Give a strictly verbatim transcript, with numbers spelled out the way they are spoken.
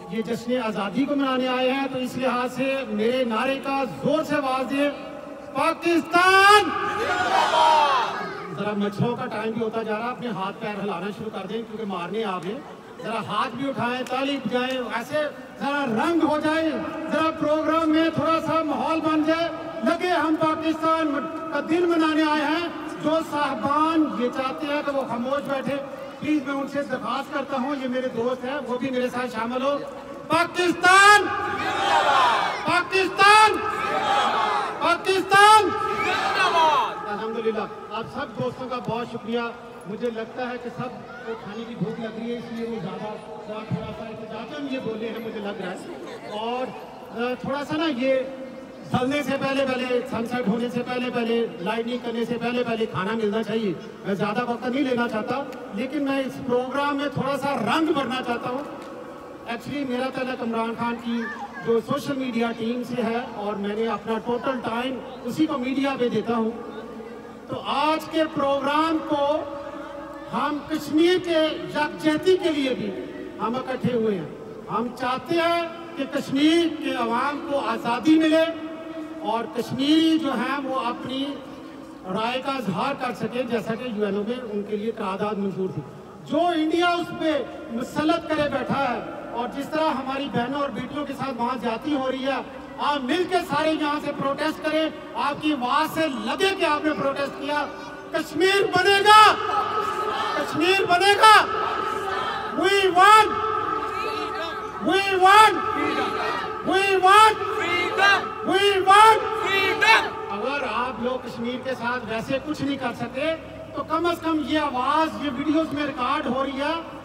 ये जश्न आज़ादी को मनाने आए हैं, तो इस लिहाज से मेरे नारे का जोर से आवाज दे, पाकिस्तान। जरा मच्छरों का टाइम भी होता जा रहा है, अपने हाथ पैर हिलाना शुरू कर दें क्योंकि मारने आ गए। जरा हाथ भी उठाएं, ताली बजाएं, ऐसे जरा रंग हो जाए, जरा प्रोग्राम में थोड़ा सा माहौल बन जाए, लगे हम पाकिस्तान का दिन मनाने आए हैं। जो साहबान ये चाहते हैं कि वो खामोश बैठे, प्लीज मैं उनसे दरखास्त करता हूँ, ये मेरे दोस्त हैं, वो भी मेरे साथ शामिल हो। पाकिस्तान, पाकिस्तान, पाकिस्तान। अल्हम्दुलिल्लाह, आप सब दोस्तों का बहुत शुक्रिया। मुझे लगता है कि सब को खाने की भूख लग रही है, इसलिए वो ज़्यादा थोड़ा सा इंतजाम ये बोले हैं, मुझे लग रहा है। और थोड़ा सा ना ये चलने से पहले पहले, सनसेट होने से पहले पहले, लाइटनिंग करने से पहले पहले खाना मिलना चाहिए। मैं ज़्यादा वक्त नहीं लेना चाहता, लेकिन मैं इस प्रोग्राम में थोड़ा सा रंग भरना चाहता हूँ। एक्चुअली मेरा तल्लुक इमरान खान की जो सोशल मीडिया टीम से है और मैंने अपना टोटल टाइम उसी को मीडिया पे देता हूँ। तो आज के प्रोग्राम को हम कश्मीर के यकजहती के लिए भी हम इकट्ठे हुए हैं। हम चाहते हैं कि कश्मीर के अवाम को आज़ादी मिले और कश्मीरी जो हैं वो अपनी राय का इजहार कर सके, जैसा कि यूएनओ में उनके लिए करारदाद मंजूर थी। जो इंडिया उस पर मुसलत करे बैठा है और जिस तरह हमारी बहनों और बेटियों के साथ वहाँ जाती हो रही है, आप मिलकर सारे यहाँ से प्रोटेस्ट करें। आपकी आवाज से लगे कि आपने प्रोटेस्ट किया। कश्मीर बनेगा, कश्मीर बनेगा। We want, we want, we want, we want। अगर आप लोग कश्मीर के साथ वैसे कुछ नहीं कर सके तो कम से कम ये आवाज ये वीडियोस में रिकॉर्ड हो रही है,